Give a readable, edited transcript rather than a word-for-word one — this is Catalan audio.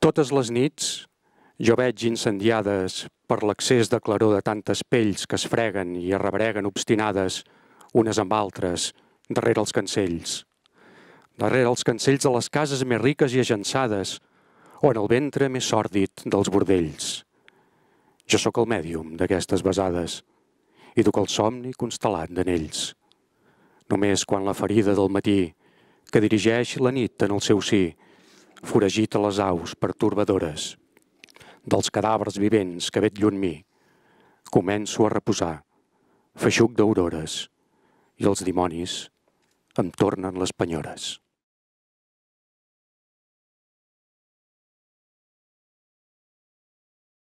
Totes les nits jo veig incendiades per l'excés de claror de tantes pells que es freguen i arrebreguen obstinades unes amb altres darrere els cancells. Darrere els cancells de les cases més riques i agençades o en el ventre més sòrdid dels bordells. Jo sóc el mèdium d'aquestes besades i duc el somni constel·lat d'anells. Només quan la ferida del matí que dirigeix la nit en el seu sí foragita les aus pertorbadores dels cadàvers vivents que vet lluny mi, començo a reposar, feixuc d'aurores, i els dimonis em tornen les penyores.